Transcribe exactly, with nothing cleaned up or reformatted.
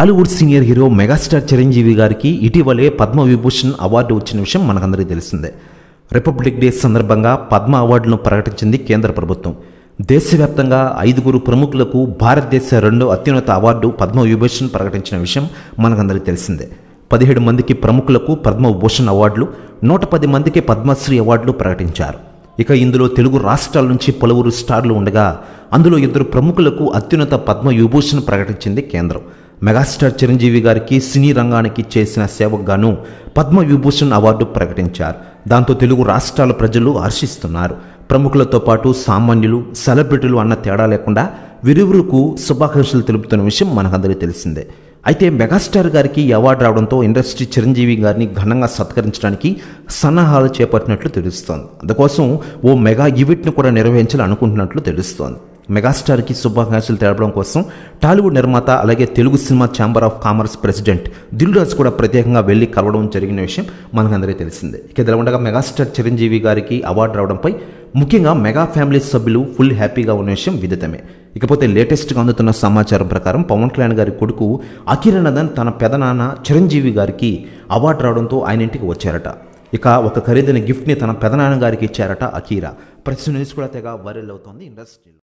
Tollywood senior hero megastar Chiranjeevi గారికి ఇటీవలే Padma Vibhushan award వచ్చిన విషయం మనకందరికీ తెలిసిందే. రిపబ్లిక్ డే సందర్భంగా పద్మ అవార్డులను ప్రకటించింది కేంద్ర ప్రభుత్వం. దేశవ్యాప్తంగా ఐదుగురు ప్రముఖులకు భారతదేశ రెండో అత్యున్నత అవార్డు పద్మ విభూషణ్ ప్రకటించిన విషయం మనకందరికీ తెలిసిందే. పదిహేడు మందికి ప్రముఖులకు పద్మ విభూషణ్ అవార్డులు, నూట పది మందికి పద్మశ్రీ అవార్డులు ప్రకటించారు. ఇక ఇందులో తెలుగు రాష్ట్రాల నుంచి పలువురు స్టార్లు ఉండగా అందులో ఇద్దరు ప్రముఖులకు అత్యున్నత పద్మ విభూషణ్ ప్రకటించింది కేంద్రం. మెగాస్టార్ చిరంజీవి గారికి సినీ రంగానికి చేసిన సేవకు గాను పద్మ విభూషణ్ అవార్డు ప్రకటించారు. దాంతో తెలుగు రాష్ట్రాల ప్రజలు హర్షిస్తున్నారు. ప్రముఖులతో పాటు సామాన్యులు, సెలబ్రిటీలు అన్న తేడా లేకుండా విరువురుకు శుభాకాంక్షలు తెలుపుతున్న విషయం మనకందరికీ తెలిసిందే. అయితే మెగాస్టార్ గారికి ఈ అవార్డు రావడంతో ఇండస్ట్రీ చిరంజీవి గారిని ఘనంగా సత్కరించడానికి సన్నాహాలు చేపట్టినట్లు తెలుస్తోంది. అందుకోసం ఓ మెగా ఈవెంట్ను కూడా నిర్వహించాలని అనుకుంటున్నట్లు తెలుస్తోంది. మెగాస్టార్కి శుభాకాంక్షలు తెలపడం కోసం టాలీవుడ్ నిర్మాత అలాగే Telugu cinema chamber of commerce president Dil Raju కూడా ప్రత్యేకంగా వెళ్లి కలవడం జరిగిన విషయం మనకందరికీ తెలిసిందే. ఇక ఇలా ఉండగా మెగాస్టార్ చిరంజీవి గారికి అవార్డు రావడంపై ముఖ్యంగా మెగా ఫ్యామిలీ సభ్యులు ఫుల్ హ్యాపీగా ఉన్న విషయం విదితమే. ఇకపోతే లేటెస్ట్గా అందుతున్న సమాచారం ప్రకారం పవన్ కళ్యాణ్ గారి కొడుకు అఖిరానందన్ తన పెదనాన్న చిరంజీవి గారికి అవార్డు రావడంతో ఆయన ఇంటికి వచ్చారట. ఇక ఒక ఖరీదైన గిఫ్ట్ని తన పెదనాన్న గారికి ఇచ్చారట అఖీరా. ప్రస్తుత న్యూస్ కూడా తెగ వైరల్ అవుతోంది ఇండస్ట్రీలో.